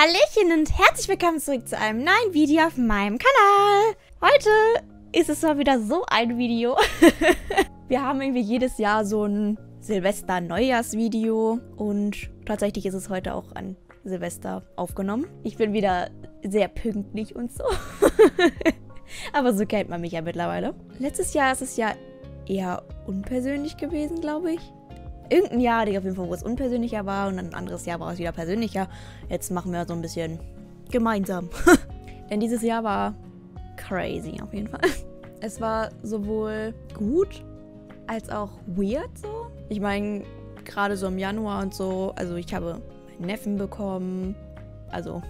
Hallöchen und herzlich willkommen zurück zu einem neuen Video auf meinem Kanal. Heute ist es mal wieder so ein Video. Wir haben irgendwie jedes Jahr so ein Silvester-Neujahrs-Video und tatsächlich ist es heute auch an Silvester aufgenommen. Ich bin wieder sehr pünktlich und so. Aber so kennt man mich ja mittlerweile. Letztes Jahr ist es ja eher unpersönlich gewesen, glaube ich. Irgendein Jahr, auf jeden Fall, wo es unpersönlicher war und dann ein anderes Jahr war es wieder persönlicher. Jetzt machen wir so ein bisschen gemeinsam. Denn dieses Jahr war crazy auf jeden Fall. Es war sowohl gut als auch weird so. Ich meine, gerade so im Januar und so, also ich habe meinen Neffen bekommen, also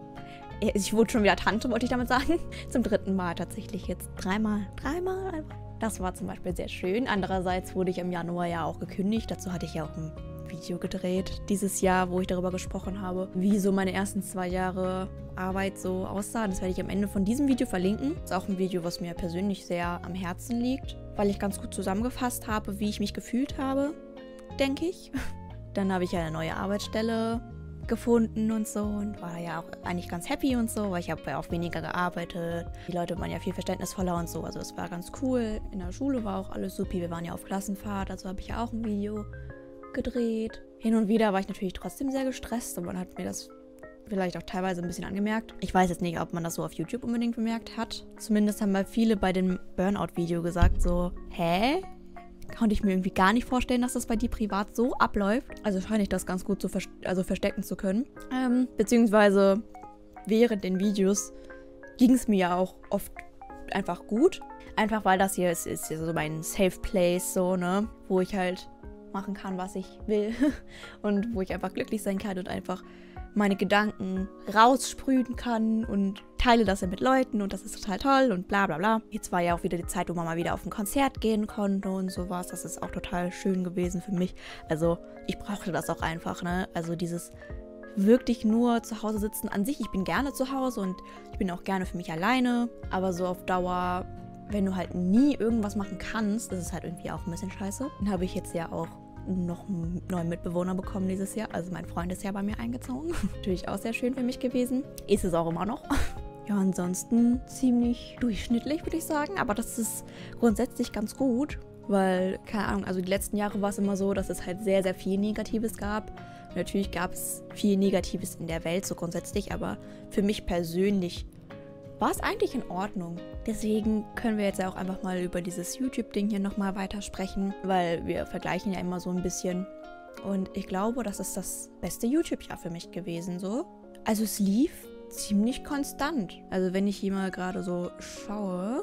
ich wurde schon wieder Tante, wollte ich damit sagen. Zum 3. Mal tatsächlich jetzt. Dreimal einfach. Das war zum Beispiel sehr schön. Andererseits wurde ich im Januar ja auch gekündigt. Dazu hatte ich ja auch ein Video gedreht dieses Jahr, wo ich darüber gesprochen habe, wie so meine ersten 2 Jahre Arbeit so aussah. Das werde ich am Ende von diesem Video verlinken. Das ist auch ein Video, was mir persönlich sehr am Herzen liegt, weil ich ganz gut zusammengefasst habe, wie ich mich gefühlt habe, denke ich. Dann habe ich ja eine neue Arbeitsstelle gefunden und so und war ja auch eigentlich ganz happy und so, weil ich habe ja auch weniger gearbeitet. Die Leute waren ja viel verständnisvoller und so, also es war ganz cool. In der Schule war auch alles supi, wir waren ja auf Klassenfahrt, also habe ich ja auch ein Video gedreht. Hin und wieder war ich natürlich trotzdem sehr gestresst und man hat mir das vielleicht auch teilweise ein bisschen angemerkt. Ich weiß jetzt nicht, ob man das so auf YouTube unbedingt bemerkt hat. Zumindest haben mal viele bei dem Burnout-Video gesagt so, hä? Konnte ich mir irgendwie gar nicht vorstellen, dass das bei dir privat so abläuft. Also scheine ich das ganz gut verstecken zu können. Beziehungsweise während den Videos ging es mir ja auch oft einfach gut. Einfach weil das hier ist ja so mein Safe Place, so, ne? Wo ich halt machen kann, was ich will. Und wo ich einfach glücklich sein kann und einfach meine Gedanken raussprühen kann und teile das dann mit Leuten und das ist total toll und bla bla bla. Jetzt war ja auch wieder die Zeit, wo man mal wieder auf ein Konzert gehen konnte und sowas. Das ist auch total schön gewesen für mich. Also ich brauchte das auch einfach, ne? Also dieses wirklich nur zu Hause sitzen an sich. Ich bin gerne zu Hause und ich bin auch gerne für mich alleine. Aber so auf Dauer, wenn du halt nie irgendwas machen kannst, das ist halt irgendwie auch ein bisschen scheiße. Dann habe ich jetzt ja auch noch einen neuen Mitbewohner bekommen dieses Jahr. Also mein Freund ist ja bei mir eingezogen. Natürlich auch sehr schön für mich gewesen. Ist es auch immer noch. Ja, ansonsten ziemlich durchschnittlich, würde ich sagen. Aber das ist grundsätzlich ganz gut. Weil, keine Ahnung, also die letzten Jahre war es immer so, dass es halt sehr, sehr viel Negatives gab. Und natürlich gab es viel Negatives in der Welt, so grundsätzlich. Aber für mich persönlich war es eigentlich in Ordnung. Deswegen können wir jetzt ja auch einfach mal über dieses YouTube-Ding hier nochmal weitersprechen, weil wir vergleichen ja immer so ein bisschen. Und ich glaube, das ist das beste YouTube-Jahr für mich gewesen, so. Also es lief ziemlich konstant. Also wenn ich hier mal gerade so schaue,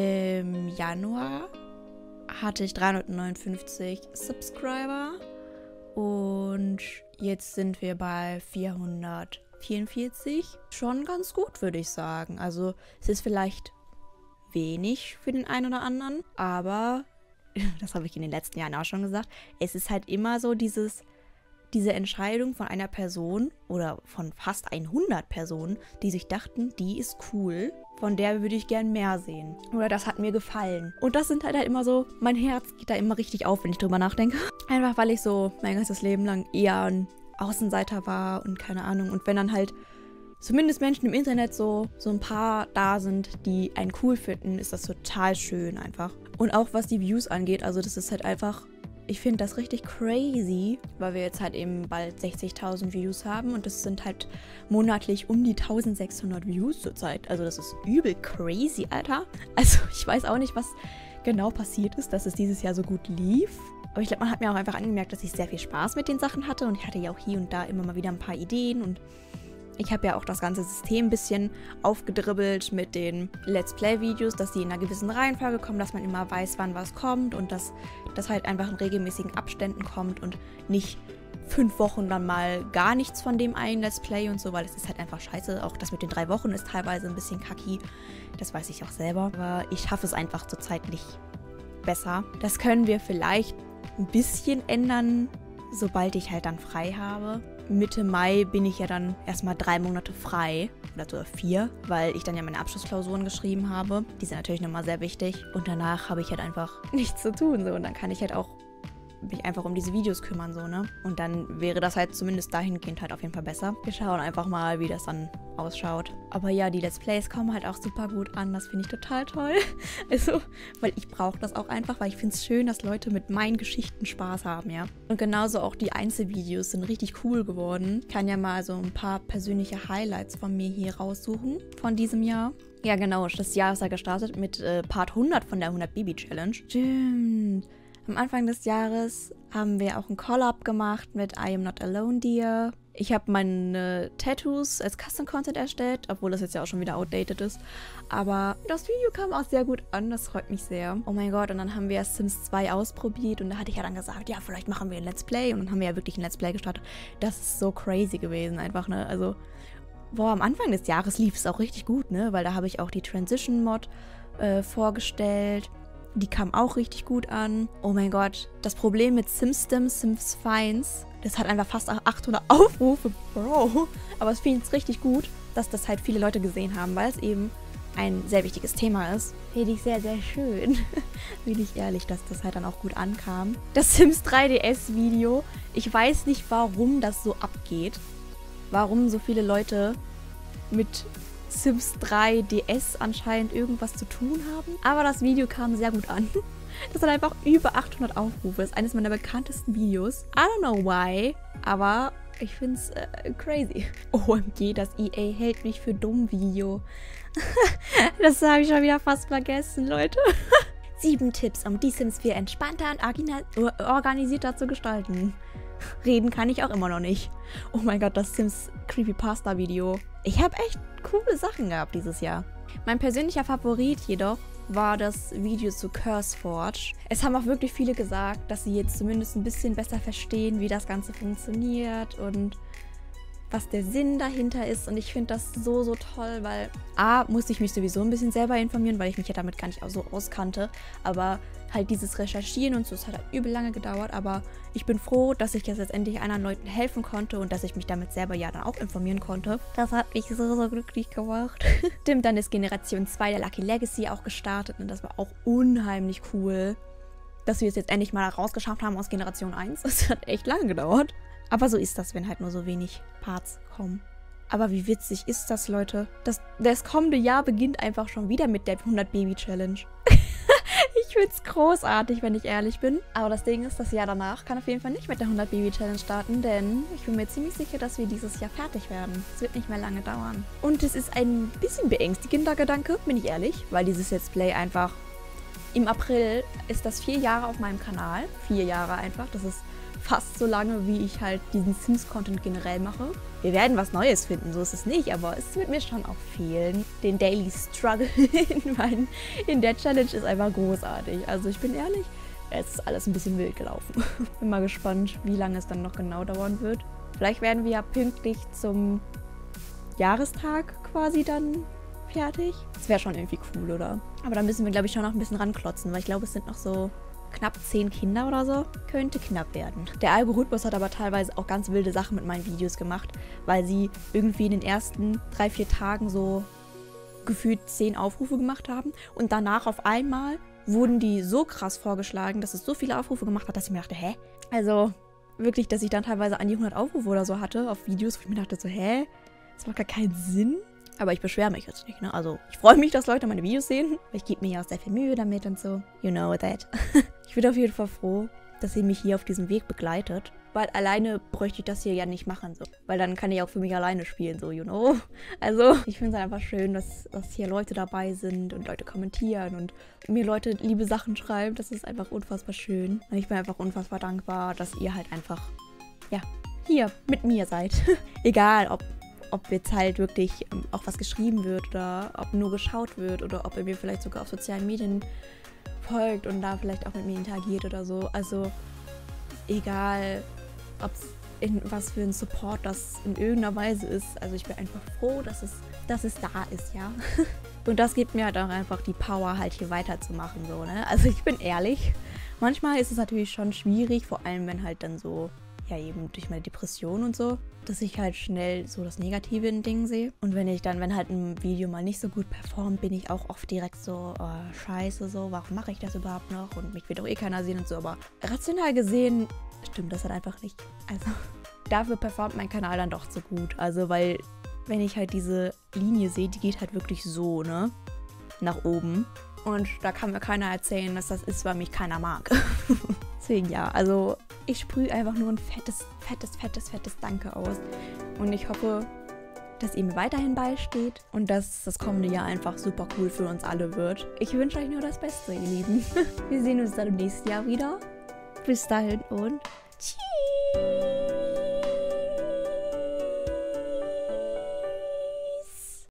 im Januar hatte ich 359 Subscriber und jetzt sind wir bei 444. Schon ganz gut, würde ich sagen. Also es ist vielleicht wenig für den einen oder anderen, aber das habe ich in den letzten Jahren auch schon gesagt, es ist halt immer so diese Entscheidung von einer Person oder von fast 100 Personen, die sich dachten, die ist cool, von der würde ich gern mehr sehen. Oder das hat mir gefallen. Und das sind halt immer so, mein Herz geht da immer richtig auf, wenn ich drüber nachdenke. Einfach weil ich so mein ganzes Leben lang eher ein Außenseiter war und keine Ahnung. Und wenn dann halt zumindest Menschen im Internet so ein paar da sind, die einen cool finden, ist das total schön einfach. Und auch was die Views angeht, also das ist halt einfach, ich finde das richtig crazy, weil wir jetzt halt eben bald 60.000 Views haben und das sind halt monatlich um die 1.600 Views zurzeit. Also das ist übel crazy, Alter. Also ich weiß auch nicht, was genau passiert ist, dass es dieses Jahr so gut lief. Aber ich glaube, man hat mir auch einfach angemerkt, dass ich sehr viel Spaß mit den Sachen hatte und ich hatte ja auch hier und da immer mal wieder ein paar Ideen und ich habe ja auch das ganze System ein bisschen aufgedribbelt mit den Let's Play-Videos, dass die in einer gewissen Reihenfolge kommen, dass man immer weiß, wann was kommt und dass das halt einfach in regelmäßigen Abständen kommt und nicht 5 Wochen dann mal gar nichts von dem einen Let's Play und so, weil es ist halt einfach scheiße. Auch das mit den 3 Wochen ist teilweise ein bisschen kacki. Das weiß ich auch selber. Aber ich schaffe es einfach zurzeit nicht besser. Das können wir vielleicht ein bisschen ändern, sobald ich halt dann frei habe. Mitte Mai bin ich ja dann erstmal 3 Monate frei. Oder sogar 4, weil ich dann ja meine Abschlussklausuren geschrieben habe. Die sind natürlich nochmal sehr wichtig. Und danach habe ich halt einfach nichts zu tun. So. Und dann kann ich halt auch mich einfach um diese Videos kümmern, so, ne? Und dann wäre das halt zumindest dahingehend halt auf jeden Fall besser. Wir schauen einfach mal, wie das dann ausschaut. Aber ja, die Let's Plays kommen halt auch super gut an. Das finde ich total toll. Also, weil ich brauche das auch einfach, weil ich finde es schön, dass Leute mit meinen Geschichten Spaß haben, ja. Und genauso auch die Einzelvideos sind richtig cool geworden. Ich kann ja mal so ein paar persönliche Highlights von mir hier raussuchen von diesem Jahr. Ja, genau, das Jahr ist ja gestartet mit Part 100 von der 100 Baby Challenge. Stimmt. Am Anfang des Jahres haben wir auch ein Collab gemacht mit I Am Not Alone Dear. Ich habe meine Tattoos als Custom-Content erstellt, obwohl das jetzt ja auch schon wieder outdated ist. Aber das Video kam auch sehr gut an, das freut mich sehr. Oh mein Gott, und dann haben wir Sims 2 ausprobiert und da hatte ich ja dann gesagt, ja, vielleicht machen wir ein Let's Play. Und dann haben wir ja wirklich ein Let's Play gestartet. Das ist so crazy gewesen einfach, ne? Also, boah, am Anfang des Jahres lief es auch richtig gut, ne? Weil da habe ich auch die Transition-Mod vorgestellt. Die kam auch richtig gut an. Oh mein Gott, das Problem mit Sims Finds, das hat einfach fast 800 Aufrufe, Bro. Aber es finde ich richtig gut, dass das halt viele Leute gesehen haben, weil es eben ein sehr wichtiges Thema ist. Finde ich sehr, sehr schön. Bin ich ehrlich, dass das halt dann auch gut ankam. Das Sims 3DS Video, ich weiß nicht, warum das so abgeht. Warum so viele Leute mit Sims 3 DS anscheinend irgendwas zu tun haben. Aber das Video kam sehr gut an. Das hat einfach über 800 Aufrufe. Das ist eines meiner bekanntesten Videos. I don't know why, aber ich finde es crazy. OMG, das EA hält mich für dumm Video. Das habe ich schon wieder fast vergessen, Leute. 7 Tipps, um die Sims 4 entspannter und organisierter zu gestalten. Reden kann ich auch immer noch nicht. Oh mein Gott, das Sims Creepypasta Video. Ich habe echt coole Sachen gehabt dieses Jahr. Mein persönlicher Favorit jedoch war das Video zu CurseForge. Es haben auch wirklich viele gesagt, dass sie jetzt zumindest ein bisschen besser verstehen, wie das Ganze funktioniert und was der Sinn dahinter ist. Und ich finde das so, so toll, weil A, musste ich mich sowieso ein bisschen selber informieren, weil ich mich ja damit gar nicht so auskannte. Aber halt dieses Recherchieren und so, es hat halt übel lange gedauert. Aber ich bin froh, dass ich jetzt letztendlich anderen Leuten helfen konnte und dass ich mich damit selber ja dann auch informieren konnte. Das hat mich so, so glücklich gemacht. Stimmt, dann ist Generation 2 der Lucky Legacy auch gestartet und das war auch unheimlich cool, dass wir es jetzt endlich mal rausgeschafft haben aus Generation 1. Das hat echt lange gedauert. Aber so ist das, wenn halt nur so wenig Parts kommen. Aber wie witzig ist das, Leute? Das kommende Jahr beginnt einfach schon wieder mit der 100 Baby Challenge. Ich find's großartig, wenn ich ehrlich bin. Aber das Ding ist, das Jahr danach kann auf jeden Fall nicht mit der 100 Baby Challenge starten, denn ich bin mir ziemlich sicher, dass wir dieses Jahr fertig werden. Es wird nicht mehr lange dauern. Und es ist ein bisschen beängstigender Gedanke, bin ich ehrlich, weil dieses Let's Play einfach... Im April ist das 4 Jahre auf meinem Kanal. 4 Jahre einfach, das ist fast so lange, wie ich halt diesen Sims-Content generell mache. Wir werden was Neues finden, so ist es nicht, aber es wird mir schon auch fehlen. Den Daily Struggle in der Challenge ist einfach großartig. Also ich bin ehrlich, es ist alles ein bisschen wild gelaufen. Bin mal gespannt, wie lange es dann noch genau dauern wird. Vielleicht werden wir ja pünktlich zum Jahrestag quasi dann fertig. Das wäre schon irgendwie cool, oder? Aber da müssen wir, glaube ich, schon noch ein bisschen ranklotzen, weil ich glaube, es sind noch so knapp 10 Kinder oder so. Könnte knapp werden. Der Algorithmus hat aber teilweise auch ganz wilde Sachen mit meinen Videos gemacht, weil sie irgendwie in den ersten 3-4 Tagen so gefühlt 10 Aufrufe gemacht haben und danach auf einmal wurden die so krass vorgeschlagen, dass es so viele Aufrufe gemacht hat, dass ich mir dachte, hä? Also wirklich, dass ich dann teilweise an die 100 Aufrufe oder so hatte auf Videos, wo ich mir dachte so, hä? Das macht gar keinen Sinn. Aber ich beschwere mich jetzt nicht, ne? Also, ich freue mich, dass Leute meine Videos sehen. Weil ich gebe mir ja auch sehr viel Mühe damit und so. You know that. Ich bin auf jeden Fall froh, dass ihr mich hier auf diesem Weg begleitet. Weil alleine bräuchte ich das hier ja nicht machen, so. Weil dann kann ich auch für mich alleine spielen, so, you know. Also, ich finde es einfach schön, dass hier Leute dabei sind und Leute kommentieren und mir Leute liebe Sachen schreiben. Das ist einfach unfassbar schön. Und ich bin einfach unfassbar dankbar, dass ihr halt einfach, ja, hier mit mir seid. Egal, ob jetzt halt wirklich auch was geschrieben wird oder ob nur geschaut wird oder ob ihr mir vielleicht sogar auf sozialen Medien folgt und da vielleicht auch mit mir interagiert oder so. Also egal, ob es was für ein Support das in irgendeiner Weise ist. Also ich bin einfach froh, dass es da ist, ja. Und das gibt mir halt auch einfach die Power, halt hier weiterzumachen, so, ne? Also ich bin ehrlich, manchmal ist es natürlich schon schwierig, vor allem wenn halt dann so, ja eben durch meine Depression und so, dass ich halt schnell so das Negative in Dingen sehe. Und wenn halt ein Video mal nicht so gut performt, bin ich auch oft direkt so, oh, scheiße, so, warum mache ich das überhaupt noch? Und mich wird doch eh keiner sehen und so. Aber rational gesehen stimmt das halt einfach nicht. Also dafür performt mein Kanal dann doch so gut. Also weil, wenn ich halt diese Linie sehe, die geht halt wirklich so, ne? Nach oben. Und da kann mir keiner erzählen, dass das ist, weil mich keiner mag. Deswegen ja, also ich sprühe einfach nur ein fettes Danke aus. Und ich hoffe, dass ihr mir weiterhin beisteht und dass das kommende Jahr einfach super cool für uns alle wird. Ich wünsche euch nur das Beste, ihr Lieben. Wir sehen uns dann im nächsten Jahr wieder. Bis dahin und tschüss.